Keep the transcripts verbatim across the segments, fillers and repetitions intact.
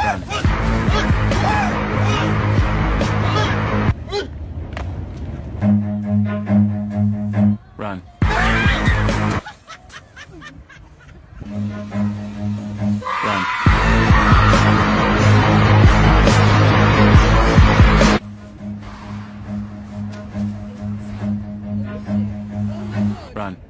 Run. Run. Run.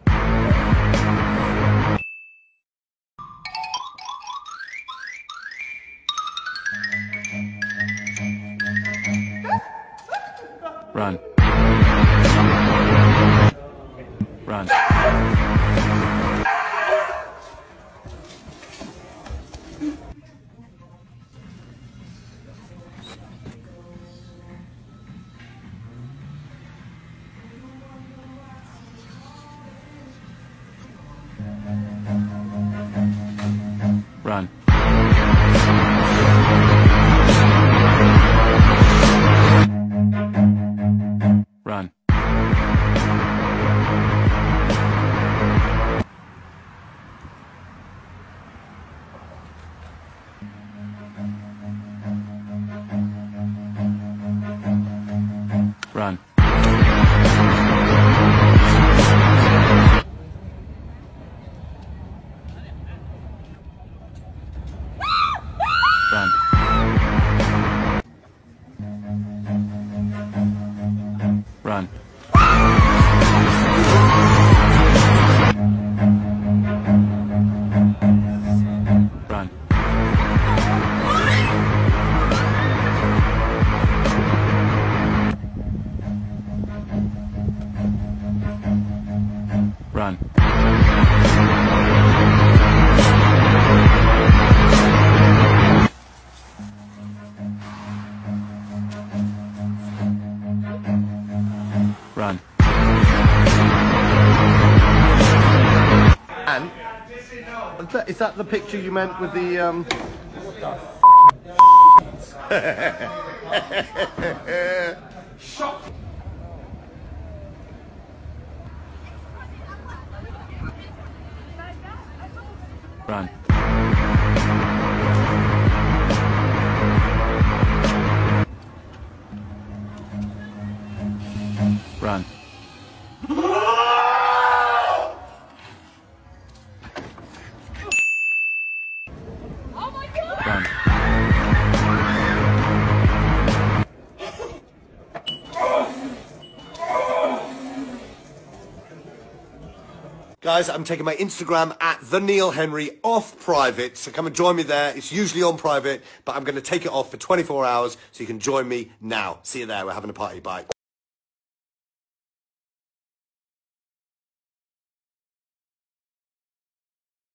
Run. Run. Run. Run. Run. Run. Run. Run. Run. Run. And is that, is that the picture you meant with the um? Shut. Run. Run. Oh my God! Run. Guys, I'm taking my Instagram at the Neil Henry off private, so come and join me there. It's usually on private, but I'm going to take it off for twenty-four hours, so you can join me now. See you there. We're having a party. Bye.